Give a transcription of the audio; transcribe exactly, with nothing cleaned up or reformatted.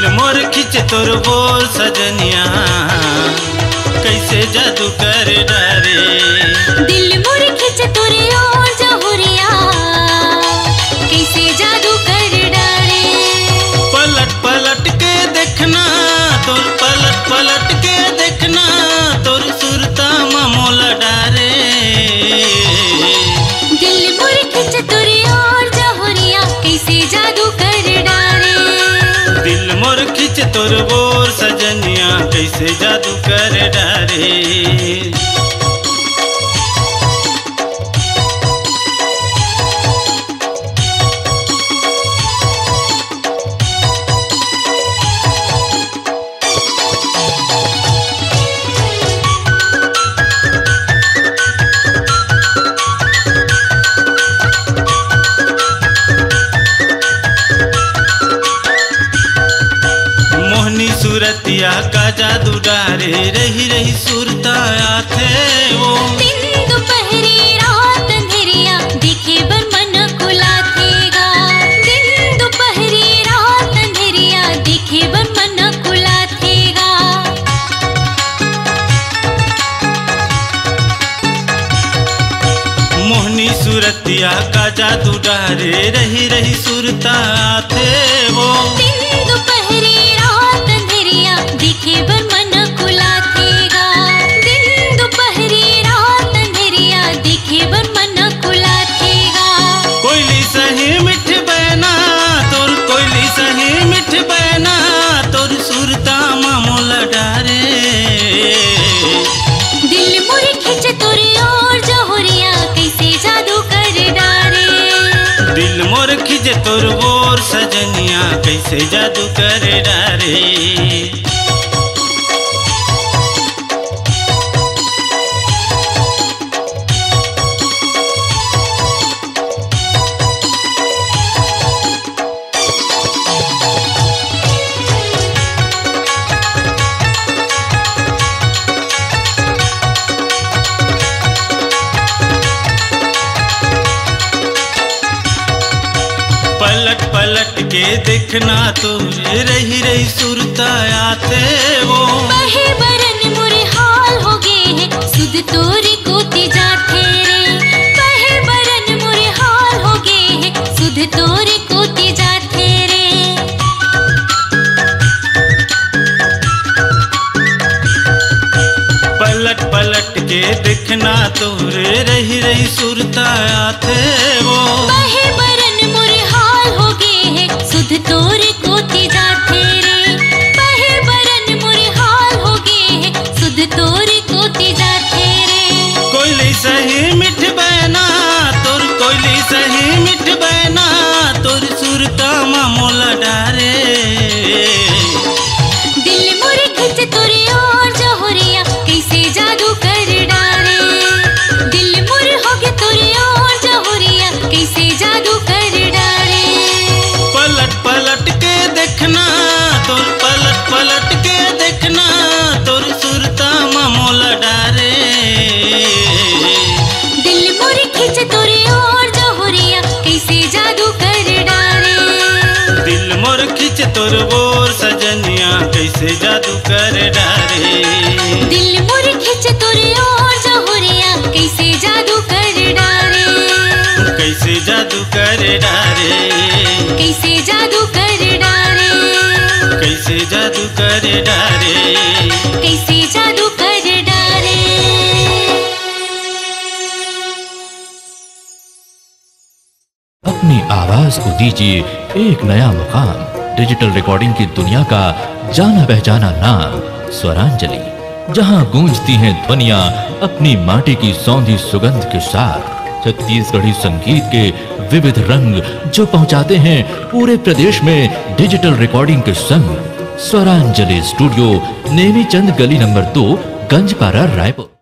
दिल मोर खिंच तोर बोर सजनिया कैसे जादू कर डारे। दिल मोर खिंच तोरे और जहुरिया कैसे जादू कर डारे। पलट पलट के देखना तोर पलट पलट के देखना तोर सुरता मोला डारे। दिल मोर खिंच तोरे और जहुरिया कैसे जादू कर डारे। दिल मोर खिंच तोर बोर सजनिया कैसे जादू कर डारे। सूरतिया का जादू डारे रही रही सुरता आथे वो। दिन दोपहरी रात अंधेरिया दिखे बर मन कुलाथेगा। दिन दोपहरी रात अंधेरिया दिखे बर मन कुलाथेगा। मोहनी सूरतिया का जादू डारे रही रही सुरता आथे वो। दिन दोपहरी दिखे बर मन कुलाथेगा। दिन दोपहरी रात अंधेरिया दिखे बर मन कुलाथेगा। कोयली सही मिठ बहना तोर कोयली सही मिठ बहना तोर सुरता मोला डारे। दिल मोर खिंच तोरे और जहुरिया कैसे जादू कर डारे। दिल मोर खिंच तोर बोर सजनिया कैसे जादू कर डारे। पलट पलट के देखना तोरे रही रही सुरता आते वो। बहे बरन मुरे हाल हो गए हैं सुध तोरे कोती जाते रे। बहे बरन मुरे हाल हो गए हैं सुध तोरे कोती जाते रे। पलट पलट के देखना तोरे रही रही सुरता आते वो। बहे बरन मुरे हाल हो गए हैं सुध तोरे कोती जाते रे। बहे बरन मुरे हाल हो गए हैं सुध तोरे कोती जाते रे। कोयली सही मिठ बहना तोर कोयली सही मिठ बहना तोर सुरता मोला डारे। दिल मोर खिंच तोरे और जहुरिया कैसे जादू कर डारे। दिल मोर हो गए तोरे और जहुरिया कैसे जादू कर डारे। पलट पलट के देखना तोर पलट पलट के देखना तोर सुरता मोला डारे। दिल मोर खिंच तोरे और जहुरिया कैसे जादू कर डारे। दिल मोर खिंच तोर बोर सजनिया कैसे जादू कर डारे। दिल मोर खिंच तोरे और जहुरिया कैसे जादू कर डारे। कैसे जादू कर डारे। कैसे जादू कर डारे। कैसे जादू कर डारे। कैसे जादू कर डारे। अपनी आवाज को दीजिए एक नया मुकाम। डिजिटल रिकॉर्डिंग की दुनिया का जाना पहचाना नाम स्वरांजलि, जहां गूंजती हैं ध्वनियां अपनी माटी की सौंधी सुगंध के साथ। छत्तीसगढ़ी संगीत के विविध रंग जो पहुंचाते हैं पूरे प्रदेश में डिजिटल रिकॉर्डिंग के संग। स्वरांजलि स्टूडियो, नेमीचंद गली नंबर दो, गंजपारा, रायपुर।